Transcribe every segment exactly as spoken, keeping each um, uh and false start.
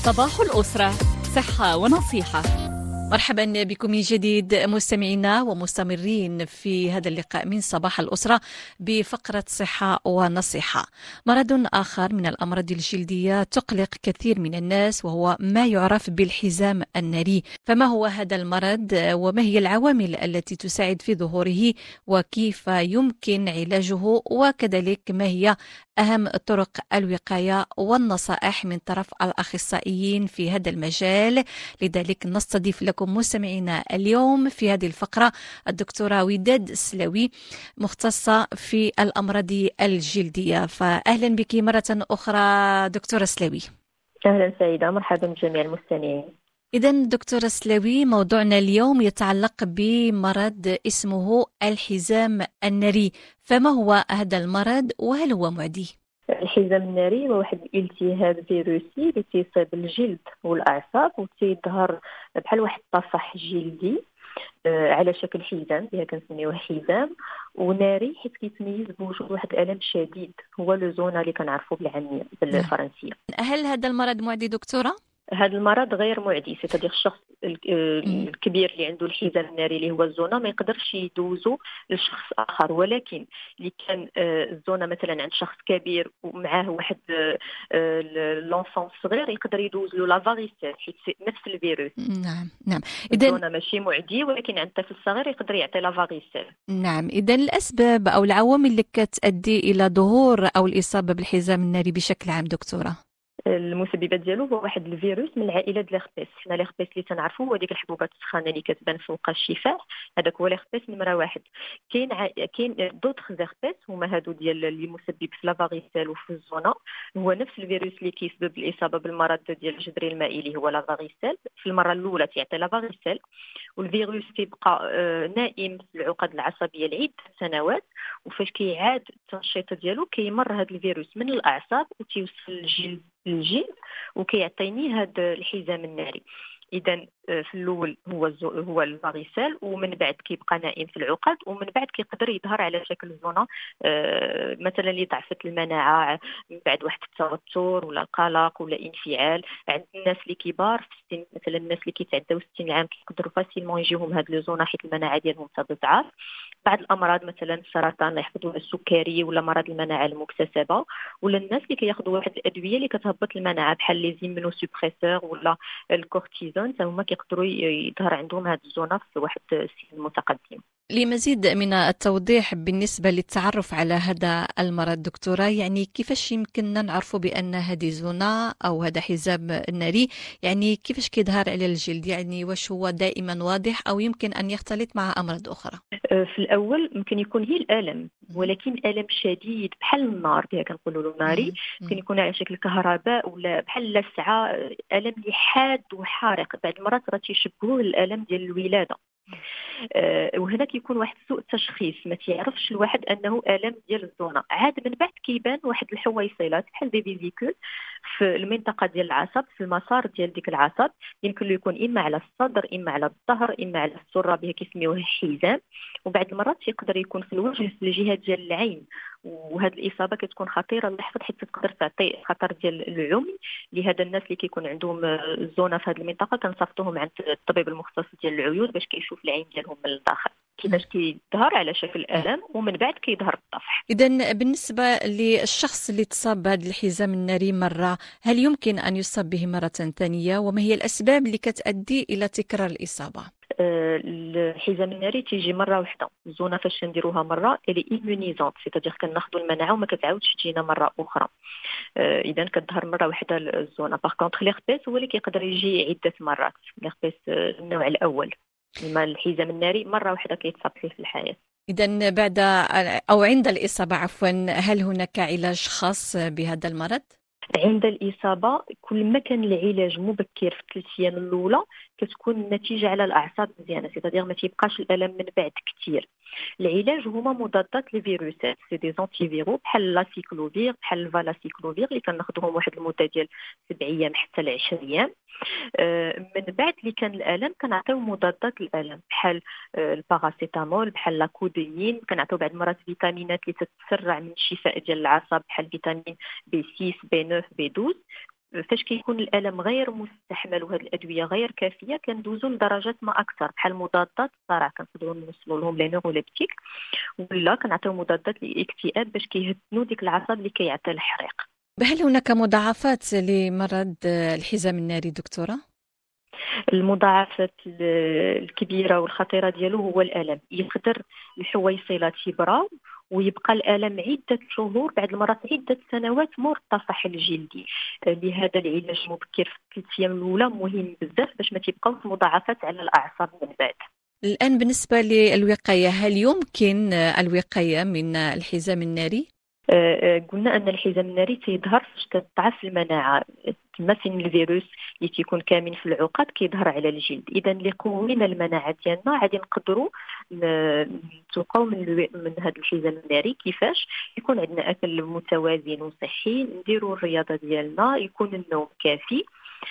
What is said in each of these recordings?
صباح الأسرة، صحة ونصيحة. مرحبا بكم من جديد مستمعينا ومستمرين في هذا اللقاء من صباح الأسرة بفقرة صحة ونصيحة. مرض آخر من الأمراض الجلدية تقلق كثير من الناس وهو ما يعرف بالحزام الناري. فما هو هذا المرض وما هي العوامل التي تساعد في ظهوره وكيف يمكن علاجه، وكذلك ما هي أهم طرق الوقاية والنصائح من طرف الأخصائيين في هذا المجال. لذلك نستضيف لكم مستمعينا اليوم في هذه الفقرة الدكتورة وداد السلاوي، مختصة في الأمراض الجلدية. فأهلا بك مرة أخرى دكتورة سلاوي. أهلا سيدة، مرحبا بجميع المستمعين. إذن دكتورة سلاوي، موضوعنا اليوم يتعلق بمرض اسمه الحزام الناري. فما هو هذا المرض وهل هو معدي؟ الحزام الناري هو واحد الالتهاب فيروسي اللي تيصيب الجلد والأعصاب وتيظهر بحال واحد الطفح جلدي على شكل حزام، فيها كنسميوه حزام وناري حيت كيتميز بوجود واحد الألم شديد، هو لو زونا اللي كنعرفوه بالعامية بالفرنسية. هل هذا المرض معدي دكتورة؟ هذا المرض غير معدي، سيتادير الشخص الكبير اللي عنده الحزام الناري اللي هو الزونا ما يقدرش يدوزو لشخص اخر، ولكن اللي كان الزونا مثلا عند شخص كبير ومعاه واحد لونفون صغير يقدر يدوز له لافاريسيل حيت نفس الفيروس. نعم نعم. اذا الزونا ماشي معدي، ولكن عند الطفل الصغير يقدر يعطي لافاريسيل. نعم، اذا الاسباب او العوامل اللي كتؤدي الى ظهور او الاصابه بالحزام الناري بشكل عام دكتوره؟ المسببات ديالو هو واحد الفيروس من العائله ديال ليغبيس. حنا ليغبيس اللي تنعرفوا هو ديك الحبوبات السخانه اللي كتبان فوق الشفاه، هذاك هو ليغبيس نمره واحد. كاين ع... كاين دوطخ ليغبيس هما هادو ديال اللي مسبب في لافاريسيل وفي الزونا، هو نفس الفيروس اللي كيسبب الاصابه بالمرض ديال الجدري المائي اللي هو لافاريسيل. في المره الاولى تيعطي لافاريسيل والفيروس تيبقى نائم في العقد العصبيه لعده سنوات، وفاش كيعاد التنشيط ديالو كيمر هذا الفيروس من الاعصاب وتيوصل للجلد الجلد وكيعطيني هذا الحزام الناري. اذا في الاول هو الزو... هو الفاريسيل، ومن بعد كيبقى نائم في العقد، ومن بعد كيقدر يظهر على شكل زونه آه مثلا اللي ضعفت المناعه من بعد واحد التوتر ولا قلق ولا انفعال. عند الناس اللي كبار في السن، مثلا الناس اللي كيتعداو ستين عام كيقدروا فاسيلمون يجيهم هاد لو زونه حيت المناعه ديالهم تضعف. بعض الامراض مثلا السرطان اللي يحفظوا السكري ولا مرض المناعه المكتسبه، ولا الناس اللي كياخذوا واحد الادويه اللي كتهبط المناعه بحال لي زيمينو سوبريسور ولا الكورتيزون، هما كيقدروا يظهر عندهم هذه الزونه في واحد السن متقدم. لمزيد من التوضيح بالنسبة للتعرف على هذا المرض دكتورة، يعني كيفاش يمكننا نعرفوا بأن هذه زونة أو هذا حزام ناري؟ يعني كيفاش كيظهر على الجلد؟ يعني واش هو دائما واضح أو يمكن أن يختلط مع أمراض أخرى؟ في الأول ممكن يكون هي الألم، ولكن ألم شديد بحال النار، بها كنقولوا له ناري، ممكن يكون على شكل كهرباء ولا بحال لسعة، ألم اللي حاد وحارق. بعض المرات راه تيشبهوه الألم ديال الولادة. أه وهنا كيكون واحد سوء التشخيص، ما تيعرفش الواحد انه الم ديال الزونه. عاد من بعد كيبان واحد الحويصلات بحال دي فيزيكول في المنطقه ديال العصب، في المسار ديال ديك العصب، يمكن له يكون اما على الصدر اما على الظهر اما على السره، بها كيسميوه حزام. وبعض المرات يقدر يكون في الوجه في الجهه ديال العين، وهذه الاصابه كتكون خطيره للحظه حيت تقدر تعطي خطر ديال العمي. لهذا الناس اللي كيكون عندهم الزونه في هذه المنطقه كنصيفطوهم عند الطبيب المختص ديال العيون باش كيشوف العين ديالهم من الداخل كيفاش كيظهر على شكل الم، ومن بعد كيظهر الطفح. اذا بالنسبه للشخص اللي تصاب بهذا الحزام الناري مره، هل يمكن ان يصاب به مره ثانيه؟ وما هي الاسباب اللي كتؤدي الى تكرار الاصابه؟ الحزام الناري تيجي مره واحده، الزونه فاش نديروها مره اللي ايمونيزونت، سيتادير كناخذوا المناعه وما كتعاودش تجينا مره اخرى. اذا كتظهر مره واحده الزونه. باغ كونطخ ليغبيس هو اللي كيقدر يجي عده مرات. ليغبيس النوع الاول، اما الحزام الناري مره واحده كيتصاب فيه في الحياه. اذا بعد او عند الاصابه عفوا، هل هناك علاج خاص بهذا المرض؟ عند الإصابة كل ما كان العلاج مبكر في الثلاث أيام الأولى كتكون النتيجة على الأعصاب مزيانة، سيتادير ما تيبقاش الألم من بعد كتير. العلاج هما مضادات للفيروسات، سي دي زونتي فيرو بحال لاسيكلوفير بحال الفالاسيكلوفير اللي كناخذوهم واحد المدة ديال سبع أيام حتى لعشر أيام. من بعد اللي كان الالم كنعطيو مضادات الالم بحال الباراسيتامول بحال لاكوديين، كنعطيو بعض المرات فيتامينات اللي تتسرع من الشفاء ديال العصب بحال فيتامين بي ستة بي تسعة بي اثناشر. فاش كيكون الالم غير مستحمل وهذه الادويه غير كافيه كندوزو لدرجات ما اكثر بحال مضادات الصرع كنقدروا نوصلوا لهم لي نوروليبتيك، ولا كنعطيو مضادات للاكتئاب باش كيهدنوا ديك الاعصاب اللي كيعطي الحريق. هل هناك مضاعفات لمرض الحزام الناري دكتورة؟ المضاعفات الكبيره والخطيره ديالو هو الالم، يقدر الحويصلات يبراو ويبقى الالم عده شهور، بعد المرات عده سنوات مور التصحيح الجلدي. لهذا العلاج المبكر في الثلاث ايام الاولى مهم بزاف باش ما تبقاوش مضاعفات على الاعصاب من بعد. الآن بالنسبة للوقاية، هل يمكن الوقاية من الحزام الناري؟ قلنا ان الحزام الناري تيظهر فاش كتضعف المناعه، تما فين الفيروس اللي تيكون كامن في العقد كيظهر على الجلد. اذا اللي قوينا المناعه ديالنا غادي نقدروا نتوقعوا من من هذا الحزام الناري. كيفاش؟ يكون عندنا اكل متوازن وصحي، نديروا الرياضه ديالنا، يكون النوم كافي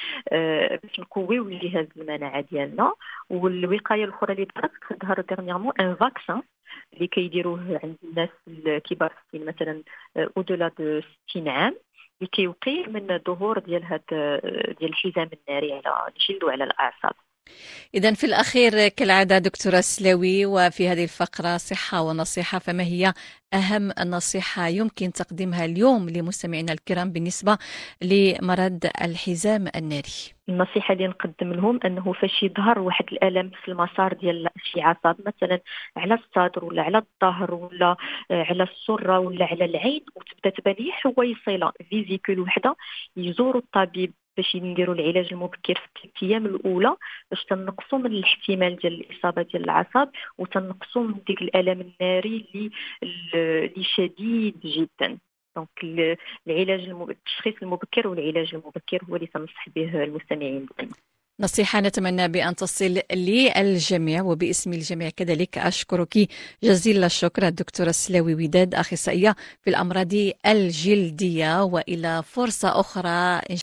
باش نقويو جهاز المناعه ديالنا. والوقايه الاخرى اللي ظهرت ظهر ديرنيامون ان فاكسان اللي كيديروه عند الناس الكبار في السن، مثلا اودولا دو ستين عام، اللي كيوقي من ظهور ديال هاد ديال الحزام الناري على الجلد وعلى الاعصاب. إذن في الأخير كالعادة دكتورة سلاوي، وفي هذه الفقرة صحة ونصيحة، فما هي أهم نصيحة يمكن تقديمها اليوم لمستمعينا الكرام بالنسبة لمرض الحزام الناري؟ النصيحة اللي نقدم لهم أنه فاش يظهر واحد الألم في المسار ديال شي عصب، مثلا على الصدر ولا على الظهر ولا على السرة ولا على العين، وتبدا تبان ليه حويصلة فيزيكول وحدة، يزوروا الطبيب باش يديروا العلاج المبكر في الثلاث ايام الاولى باش تنقصوا من الاحتمال ديال الاصابه ديال الاعصاب وتنقصوا من ديك الالم الناري اللي اللي شديد جدا. دونك العلاج التشخيص المبكر والعلاج المبكر هو اللي تنصح به المستمعين دائما. نصيحة نتمنى بأن تصل للجميع، وباسم الجميع كذلك أشكرك جزيل الشكر الدكتورة سلاوي وداد، أخصائية في الأمراض الجلدية، وإلى فرصة أخرى.